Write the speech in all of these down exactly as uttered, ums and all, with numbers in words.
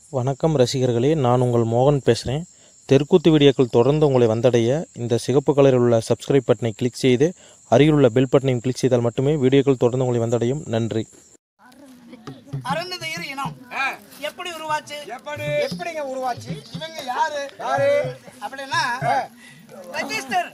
வணக்கம் ரசிகர்களே, நான் உங்கள் மோகன் பேசுகிறேன். தெருக்கூத்து வீடியோக்கள் தொடர்ந்து உங்களை வந்தடைய இந்த சிகப்பு கலரில் உள்ள சப்ஸ்கிரைப் பட்டனை கிளிக் செய்து அருகில் உள்ள பெல் பட்டனையும் கிளிக் செய்தால் மட்டுமே வீடியோக்கள் தொடர்ந்து உங்களை வந்தடையும். நன்றி. அருந்ததியர் இனம் எப்படி உருவாச்சு? எப்படி எப்படிங்க உருவாச்சு? இவங்க யாரு யாரு அப்படின்னா வஜிஷ்டர்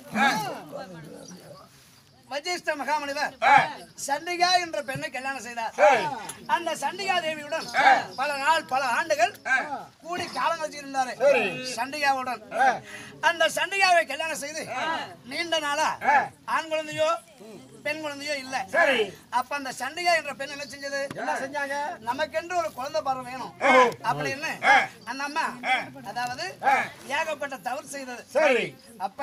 வஜிஷ்ட மகாமனிதர் சண்டிகா என்ற பெண்ணை கல்யாணம் செய்தார். அந்த சண்டிகா தேவியுடன் பல நாள் பல ஆண்டுகள் கூடி காலம் வச்சிருந்தாரு சண்டிகாவுடன். அந்த சண்டிகாவை கல்யாணம் செய்து நீண்ட நாளா ஆண் குழந்தையோ பெண் குழந்தையோ இல்ல. அப்ப அந்த சண்டிகா என்ற பெண் என்ன செஞ்சது? என்ன செஞ்சாங்க? நமக்கென்று ஒரு குழந்தை பாரம் வேணும் அப்படின்னு அந்த அம்மா அதாவது ஏகப்பட்ட தவறு செய்தது. சரி. அப்ப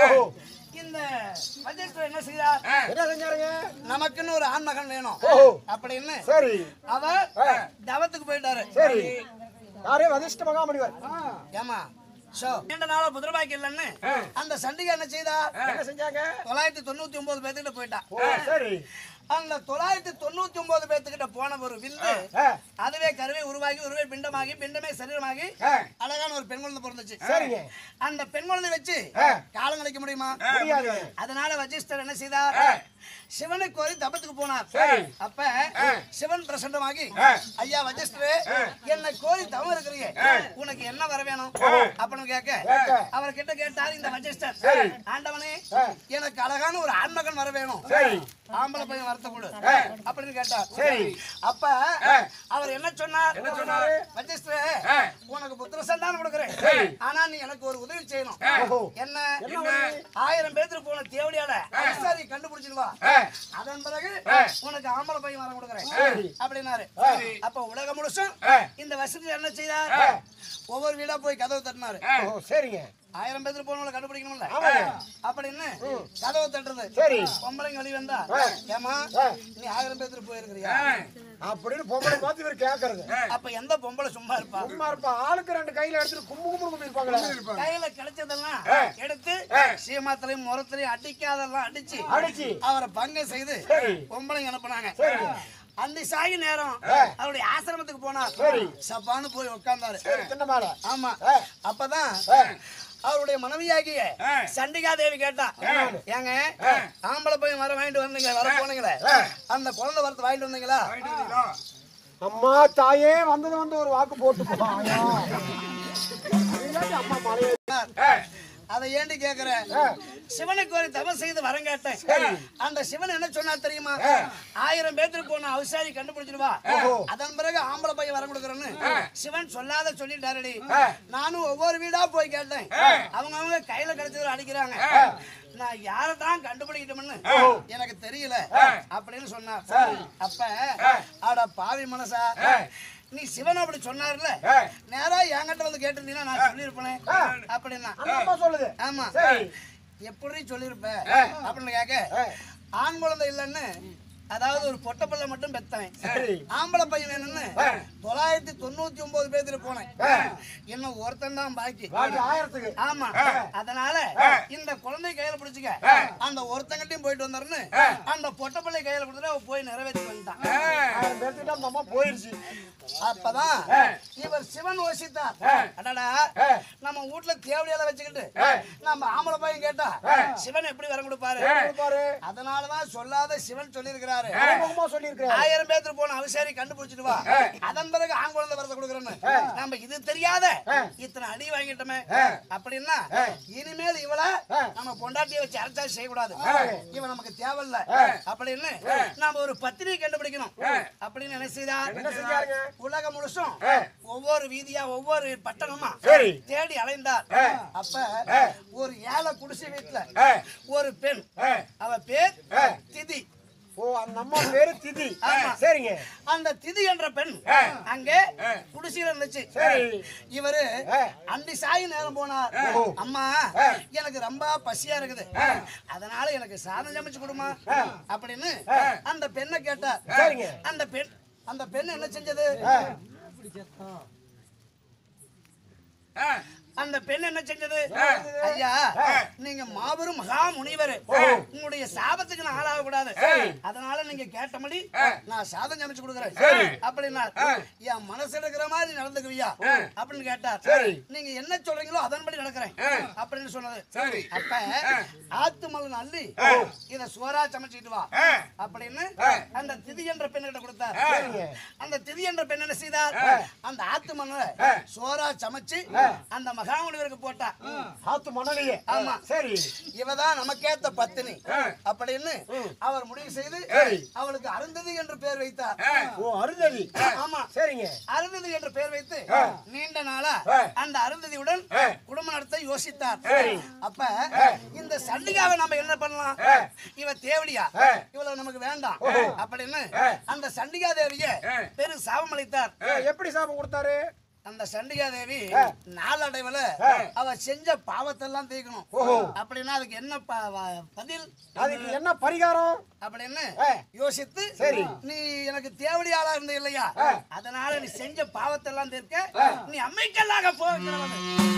இந்த வஜிஷ்டர் என்ன செய்தார்? என்ன செஞ்சாருங்க? நமக்குன்னு ஒரு ஆண் மகன் வேணும் அப்படின்னு சரி. அவர் தவத்துக்கு போயிட்டாரு. சரி. யாரே வசிஷ்ட மகாமுனிவர். ஏமா சோ நீண்ட நாள புதிரபாய்க்கு இல்லன்னு அந்த சண்டிகா என்ன செய்தா? என்ன செஞ்சாங்க? தொள்ளாயிரத்தி தொண்ணூத்தி ஒன்பது பேர்த்துக்கிட்ட போயிட்டா. சரி. அந்த தொள்ளாயிரத்தி தொண்ணூத்தி ஒன்பது பேர்த்துக்கிட்ட போன ஒரு விந்து அதுவே கருவை உருவாகி உருவே பிண்டமாகி பிண்டமே சரீரமாகி அழகான ஒரு பெண் குழந்தை பிறந்துச்சு. சரிங்க. அந்த பெண் குழந்தை வச்சு காலம் கழிக்க முடியுமா? முடியாது. அதனால வஜிஷ்டர் என்ன செய்தார்? சிவனை கோரி தபத்துக்கு போனார். அப்ப சிவன் பிரசண்டமாகி ஐயா வஜிஷ்டரே, என்னை கோரி தவம் இருக்கிறீங்க, உனக்கு என்ன வர வேணும் அப்படின்னு கேட்க அவர் கிட்ட கேட்டார் இந்த வஜிஷ்டர், ஆண்டவனே எனக்கு அழகான ஒரு ஆண்மகன் வர வேணும், ஆம்பளை பையன் வரத்த கொடு அப்படின்னு கேட்டார். அப்ப அவர் என்ன சொன்னார்? வஜிஷ்டரே, உனக்கு புத்திர சந்தானம் கொடுக்கிறேன், ஆனா நீ எனக்கு ஒரு உதவி செய்யணும். என்ன? ஆயிரம் பேருக்கு போன தேவடியால அரிசாரி கண்டுபிடிச்சிருவா, அதன் பிறகு உனக்கு ஆம்பளை பையன் வர கொடுக்கிறேன் அப்படின்னாரு. அப்ப உலகம் முழுசும் இந்த வசதி என்ன செய்தார்? ஒவ்வொரு வீடா போய் கதவு தட்டினாரு. சரிங்க. ஆயிரம் பேருக்கு போனவங்களை கண்டுபிடிக்கணும்ல அப்படின்னு கதவு தட்டுறது. சரி. பொம்பளைங்க வெளி வந்தா, ஏமா நீ ஆயிரம் பேருக்கு போயிருக்கிறியா அப்படின்னு பொம்பளை பார்த்து இவர் கேட்கறது. அப்ப எந்த பொம்பளை சும்மா இருப்பா? சும்மா இருப்பா. ஆளுக்கு ரெண்டு கையில எடுத்துட்டு கும்பு கும்பு கும்பி இருப்பாங்களே. கையில கிடைச்சதெல்லாம் எடுத்து சீமாத்திலையும் முரத்திலையும் அடிக்காதெல்லாம் அடிச்சு அடிச்சு அவரை பங்கம் செய்து பொம்பளைங்க அனுப்புனாங்க. அந்த சாயி நேரம் அவருடைய ஆசிரமத்துக்கு போனார். சப்பான்னு போய் உட்கார்ந்தாரு. ஆமா. அப்பதான் அவருடைய மனைவியாகிய சண்டிகா தேவி கேட்டா, ஏங்க ஆம்பளை போய் மரம் வாங்கிட்டு வந்தீங்க, வர போனீங்களே, அந்த குழந்தை வரத்து வாங்கிட்டு வந்தீங்களா? அம்மா தாயே வந்தது வந்து ஒரு வாக்கு போட்டு போவாங்க. அம்மா மலையே அதை ஏண்டி கேக்குற? சிவனை கோரி தவம் செய்து வரம் கேட்டேன். அந்த சிவன் என்ன சொன்னா தெரியுமா? ஆயிரம் பேருக்கு போன அவசாரி கண்டுபிடிச்சிருவா, அதன் பிறகு ஆம்பளை பையன் வரம் கொடுக்கறேன்னு சிவன் சொல்லாத சொல்லிட்டாரடி. நானும் ஒவ்வொரு வீடா போய் கேட்டேன், அவங்க அவங்க கையில கிடைச்சது அடிக்கிறாங்க, நான் யாரதான் கண்டுபிடிக்கட்டும்னு எனக்கு தெரியல அப்படின்னு சொன்னார். அப்ப அட பாவி மனசா, நீ சிவன் அப்படி சொன்னார்ல, நேரா என்கிட்ட வந்து கேட்டிருந்தீங்கன்னா நான் சொல்லிருப்பேன் அப்படின்னா. சொல்லுது. ஆமா, எப்படி சொல்லிருப்ப அப்படின்னு கேட்க, ஆண் குழந்தை இல்லைன்னு அதாவது ஒரு பொட்ட பிள்ளை மட்டும் பெத்தவன், ஆம்பளை பையன் வேணும்னு தொள்ளாயிரத்தி தொண்ணூத்தி ஒன்பது பேர்த்துல போனேன், இன்னும் ஒருத்தன் தான் பாக்கி. ஆமா. அதனால இந்த குழந்தை கையில பிடிச்சுக்க, அந்த ஒருத்தங்கிட்டையும் போயிட்டு வந்தாருன்னு அந்த பொட்ட பிள்ளை கையில கொடுத்துட்டு போய் நிறைவேற்றி வந்துட்டான். போயிருச்சு. அப்பதான் இவர் சிவன் யோசித்தார், அடடா நம்ம வீட்டுல தேவடியால வச்சுக்கிட்டு நம்ம ஆம்பளை பையன் கேட்டா சிவன் எப்படி வரம் கொடுப்பாரு? அதனாலதான் சொல்லாத சிவன் சொல்லியிருக்கிறாரு, ஆயிரம் பேருக்கு போன அவசாரி கண்டுபிடிச்சிட்டு வா, அதன் பிறகு ஆண் குழந்தை வரத கொடுக்குறேன்னு. நம்ம இது தெரியாத இத்தனை அடி வாங்கிட்டோமே அப்படின்னா இனிமேல் இவள நம்ம பொண்டாட்டியை வச்சு அரைச்சா செய்யக்கூடாது, இவன் நமக்கு தேவையில்ல அப்படின்னு நாம ஒரு பத்திரிகை கண்டுபிடிக்கணும் அப்படின்னு என்ன செய்தார்? உலகம் முழுசும் ஒவ்வொரு வீதியா ஒவ்வொரு பட்டணமா தேடி அலைந்தார். அப்ப ஒரு ஏழை குடிசை வீட்டுல ஒரு பெண், அவ பேர் திதி. ஓ, அந்த அம்மா பேரு திதி. சரிங்க. அந்த திதி என்ற பெண் அங்கே குடிசையில இருந்துச்சு. இவரு அண்டி சாய் நேரம் போனார், அம்மா எனக்கு ரொம்ப பசியா இருக்குது, அதனால எனக்கு சாதம் சமைச்சு கொடுமா அப்படின்னு அந்த பெண்ணை கேட்டார். அந்த பெண் அந்த பெண் என்ன செஞ்சது? அந்த பெண் என்ன செஞ்சது? ஐயா, நீங்க மாபெரும் மகா முனிவர், உங்களுடைய சாபத்துக்கு நான் ஆளாக கூடாது, அதனால நீங்க கேட்டபடி நான் சாதம் சமைச்சு கொடுக்குறேன் அப்படின்னா, என் மனசு எடுக்கிற மாதிரி நடந்துக்குவியா அப்படின்னு கேட்டார். நீங்க என்ன சொல்றீங்களோ அதன்படி நடக்கிறேன் அப்படின்னு சொன்னது. அப்ப ஆத்துமலன் அள்ளி இத சோறா சமைச்சிட்டு வா அப்படின்னு அந்த திதி என்ற பெண்ணிட்ட கொடுத்தார். அந்த திதி என்ற பெண் என்ன செய்தார்? அந்த ஆத்து மணலை சோறா சமைச்சு அந்த மகாமுனிவருக்கு போட்டா. ஆத்து மணலையே? ஆமா. சரி, இவதான் நமக்கேத்த பத்தினி அப்படின்னு அவர் முடிவு செய்து அவளுக்கு அருந்ததி என்று பெயர் வைத்தார். ஓ, அருந்ததி. ஆமா, சரிங்க. அருந்ததி என்று பெயர் வைத்து நீண்ட நாளா அந்த அருந்ததியுடன் குடும்பம் நடத்த யோசித்தார். அப்ப இந்த சண்டிகாவை நம்ம என்ன பண்ணலாம்? இவ தேவடியா, இவள நமக்கு வேண்டாம் அப்படின்னு அந்த சண்டிகா தேவிய பெரு சாபம் அளித்தார். எப்படி சாபம் கொடுத்தாரு? அந்த சண்டிகா தேவி நாளடைவுல அவ செஞ்ச பாவத்தெல்லாம் தீர்க்கணும் அப்படின்னா அதுக்கு என்ன பதில், அதுக்கு என்ன பரிகாரம் அப்படின்னு யோசித்து, நீ எனக்கு தேவடியாளா இருந்த இல்லையா, அதனால நீ செஞ்ச பாவத்தெல்லாம் தீர்க்க நீ அம்மைக்கல்லாக போகிறவன்.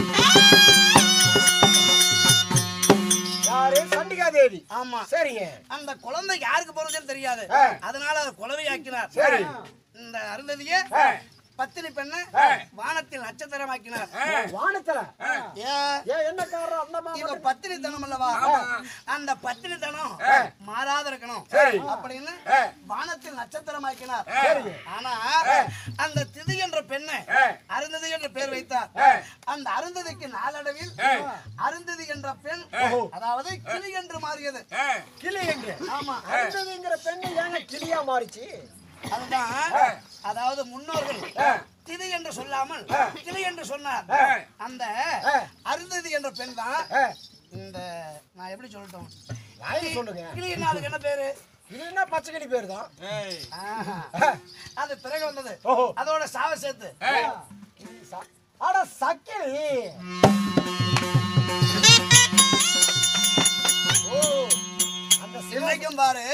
யாரு? சண்டிகா தேவி. ஆமா, சரிங்க. அந்த குழந்தை யாருக்கு போறதுன்னு தெரியாது, அதனால அதை குலவை ஆக்கினார். இந்த அருந்ததிய பத்தினி பெண்ணு வானத்தில் நட்சத்திரமாக்கினார். வானத்துல என்ன காரணம்? இவ பத்தினி தனம் அல்லவா, அந்த பத்தினி தனம் மாறாத இருக்கணும் அப்படின்னு வானத்தில் நட்சத்திரமாக்கினார். ஆனா அந்த திதி என்ற பெண்ணு அருந்ததி என்ற பெயர் வைத்தார். அந்த அருந்ததிக்கு நாளடைவில் அருந்ததி என்ற பெண் அதாவது கிளி என்று மாறியது. கிளி என்று? ஆமா. அருந்ததிங்கிற பெண்ணு ஏங்க கிளியா மாறிச்சு? அதுதான், அதாவது முன்னோர்கள் திதி என்று சொல்லாமல் கிளி என்று சொன்னார். அந்த அருந்ததி என்ற பெண் தான் இந்த, நான் எப்படி சொல்லட்டும், சொல்லுங்க. கிளின்னா அதுக்கு என்ன பேரு? கிளின்னா பச்சை கிளி பேரு தான். அது பிறகு வந்தது, அதோட சாவ சேர்த்து. அட சக்கிலி. அந்த சிலைக்கும் பாரு,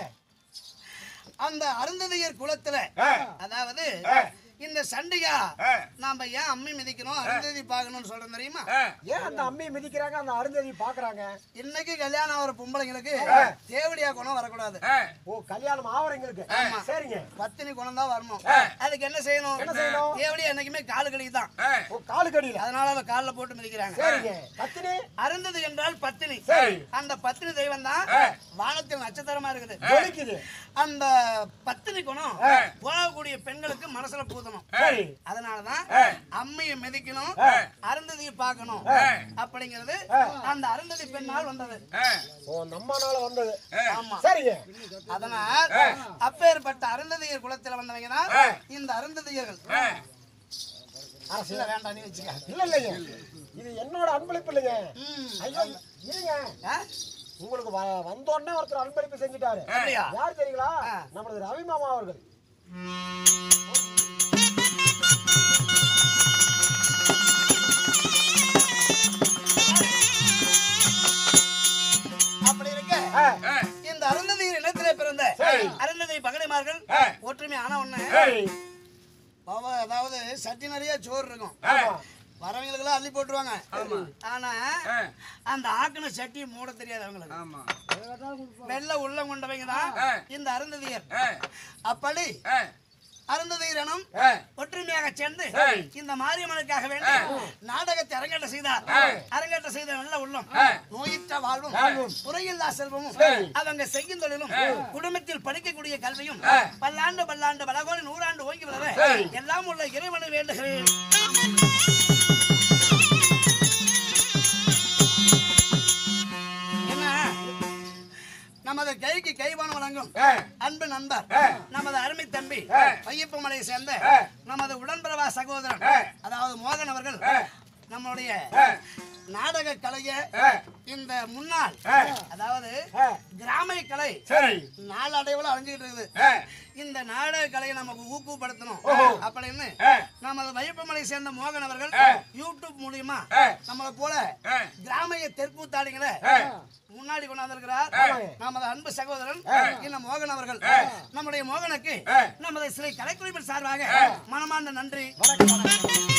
அந்த அருந்ததியர் குலத்துல அதாவது இந்த சண்டிகா நாம ஏன் அம்மி மிதிக்கணும் அருந்ததி பாக்கணும்னு சொல்றோம் தெரியுமா? ஏன் அந்த அம்மி மிதிக்கிறாங்க, அந்த அருந்ததி பாக்குறாங்க? இன்னைக்கு கல்யாணம் ஆகிற பொம்பளைங்களுக்கு தேவடியா குணம் வரக்கூடாது. ஓ, கல்யாணம் ஆவறங்களுக்கு? சரிங்க. பத்தினி குணம் தான் வரணும். அதுக்கு என்ன செய்யணும்? என்ன செய்யணும்? தேவடியா என்னைக்குமே காலு கடி தான். ஓ, காலு கடியில? அதனால அவ கால்ல போட்டு மிதிக்கிறாங்க. சரிங்க. பத்தினி அருந்ததி என்றால் பத்தினி. அந்த பத்தினி தெய்வம் தான் வானத்தில் நட்சத்திரமா இருக்குது, ஜொலிக்குது. அந்த பத்தினி குணம் போகக்கூடிய பெண்களுக்கு மனசுல பூதணும். அதனாலதான் அம்மையை மிதிக்கணும் அருந்ததியை பார்க்கணும் அப்படிங்கிறது அந்த அருந்ததி பெண்ணால் வந்தது. ஓ, நம்மனால வந்தது. ஆமா, சரிங்க. அதனால் அப்பேற்பட்ட அருந்ததியர் குலத்துல வந்தவங்க தான் இந்த அருந்ததியர்கள். அரசியல வேண்டாம், நீ வச்சுக்க. இல்ல இல்லைங்க, இது என்னோட அன்பளிப்பு இல்லைங்க. ஐயோ இருங்க, உங்களுக்கு வந்தோடனே ஒருத்தர் அன்பளிப்பு செஞ்சுட்டாரு. யார் தெரியுங்களா? நம்மளது ரவி மாமா அவர்கள். அப்படி இருக்க இந்த அருந்ததியர் இனத்திலே பிறந்த அருந்ததி பகடைமார்கள் ஒற்றுமை ஆன ஒண்ணு, அதாவது சட்டி நிறைய சோறு இருக்கும், வரவங்களுக்கு எல்லாம் அள்ளி போட்டுருவாங்க. ஆனா அந்த ஆக்கின சட்டியை மூட தெரியாது அவங்களுக்கு. வெள்ள உள்ளம் கொண்டவங்க தான் இந்த அருந்ததியர். அப்படி அருந்ததியரனும் ஒற்றுமையாக சேர்ந்து இந்த மாரியம்மனுக்காக வேண்டி நாடகத்தை அரங்கேற்ற செய்தார். அரங்கேற்ற செய்த நல்ல உள்ளம், நோயிற்ற வாழ்வும் குறையில்லா செல்வமும் அவங்க செய்யும் தொழிலும் குடும்பத்தில் படிக்கக்கூடிய கல்வியும் பல்லாண்டு பல்லாண்டு பலகோடி நூறாண்டு ஓங்கி வளர எல்லாம் உள்ள இறைவனை வேண்டுகிறேன். நமது கைக்கு கைவான வழங்கும் அன்பு நண்பர் நமது அருமை தம்பி ஐயப்ப மலையை சேர்ந்த நமது உடன்பிறவா சகோதரன் அதாவது மோகன் அவர்கள் நம்மளுடைய நாடக கலைய இந்த முன்னாள் அதாவது கிராமிய கலை நாளடைவுல அழிஞ்சுட்டு இருக்குது. இந்த நாடக கலையை நமக்கு ஊக்குவப்படுத்தணும் அப்படின்னு நமது வைப்பமலை சேர்ந்த மோகன் அவர்கள் யூடியூப் மூலியமா நம்மளை போல கிராமிய தெற்கூத்தாடிகளை முன்னாடி கொண்டாந்திருக்கிறார். நமது அன்பு சகோதரன் இந்த மோகன் அவர்கள். நம்முடைய மோகனுக்கு நமது சிலை கலைக்குழுவின் சார்பாக மனமார்ந்த நன்றி.